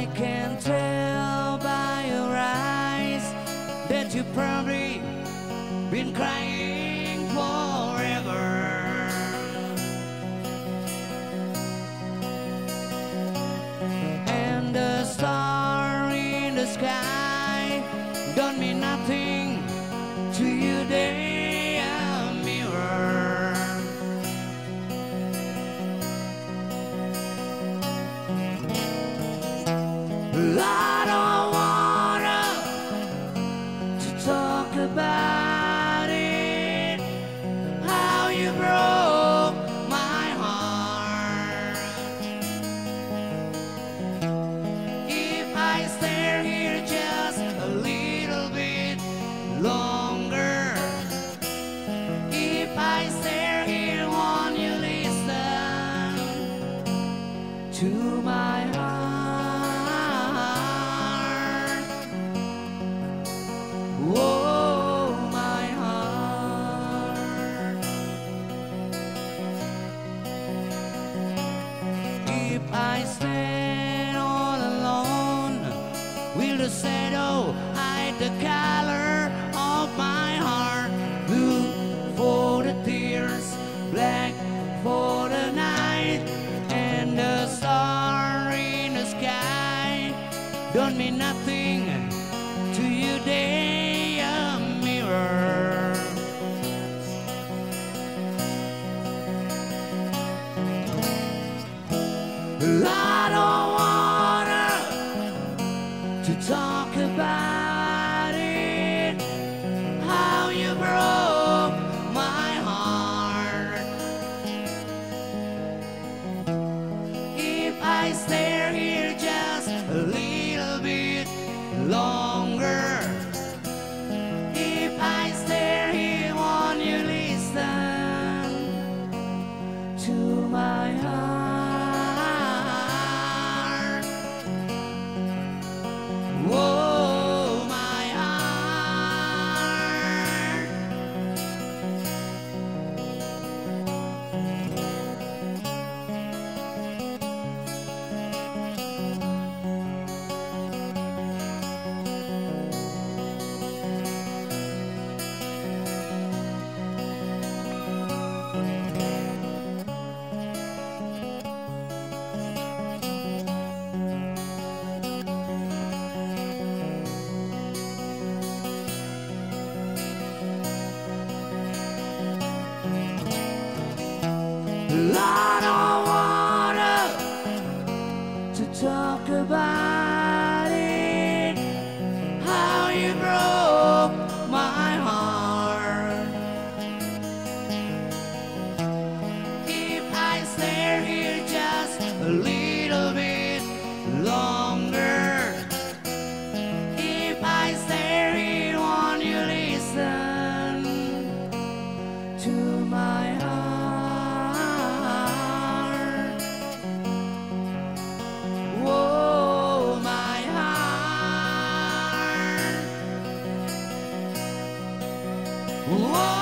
I can tell by your eyes that you've probably been crying forever. And the star in the sky don't mean nothing to you, they are a mirror. I don't wanna to talk about it, how you broke my heart. If I stare here just a little bit longer, if I stare here, won't you listen to my heart? Oh, my heart. If I stand all alone, will the shadow hide the color of my heart? Blue for the tears, black for the night, and the star in the sky don't mean nothing to you, they a mirror. I don't wanna to talk about it, how you broke my heart. If I stare here just a little bit longer, if I stare here, won't you listen to my heart? Oh, my heart. I don't wanna to talk about it, how you broke my heart. If I stare here just a little bit longer, if I stare here, won't you listen to my heart? Oh, my heart. Oh.